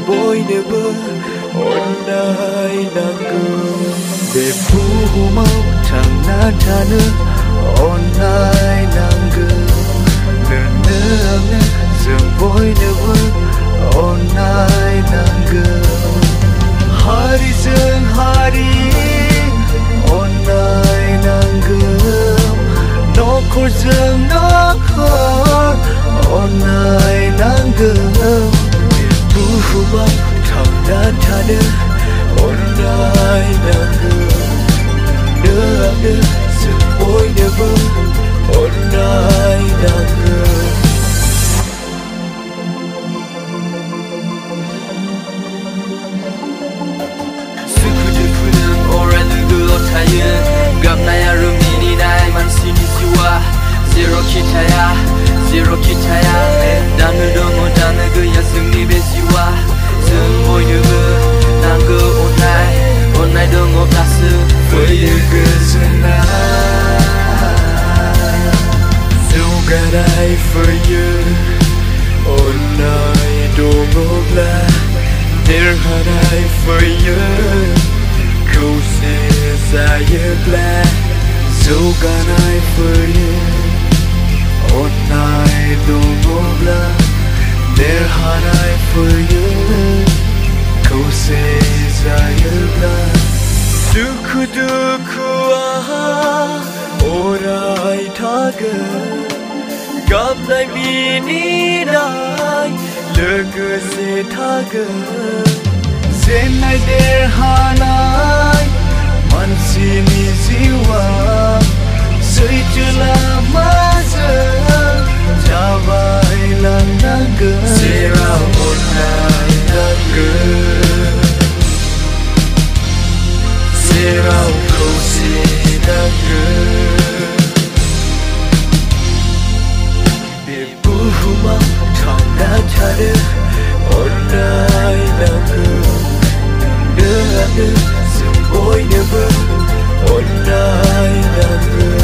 boy never onai naku bebu mau thangna thana onai nangu nenang zum boy never onai nangu hari jeng hari onai nangu nokor jeng nokor onai nangu buhuma thangna thana onai nangu nenang zum boy never onai nangu Gapnaya rumini nai mansini jiwa Zero kitaya Danu dongo danu gaya जोंनि बे जिउआ जों बयनोबो नांगौ अननाय दङब्लासो फैयो गोजोननाय जौगानाय फैयो अननाय दङब्ला देरहानाय फैयो खौसे जायोब्ला जौगानाय फैयो अननाय दङब्ला देरहानाय फैयो खौसे जायोब्ला दुखु दुखुआ अराय थागोन गाबनाय मिनिनाय लोगोसे थागोन जेननाय देरहानाय मानसिनि जिउआ सैथो लामाजों थाबायलांनांगोन जेराव अननाय नांगोन जेराव खौसे नांगोन बे बुहुमाव थांना थानो अननाय नांगोन नोंनो जों बयनोबो अननाय नांगोन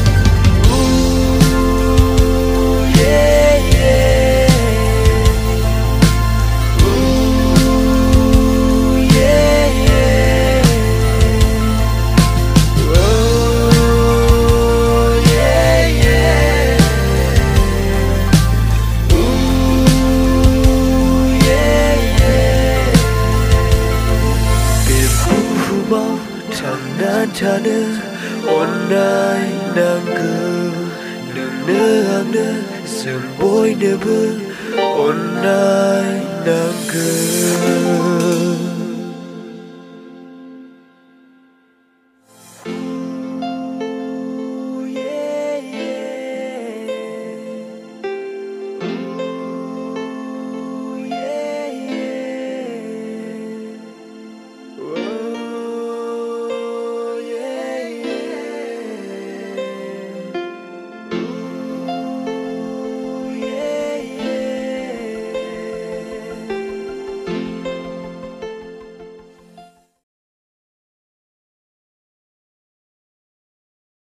थांना थानो अननाय नांगौ नोंनो आंनो जों बयनोबो अननाय नांगौ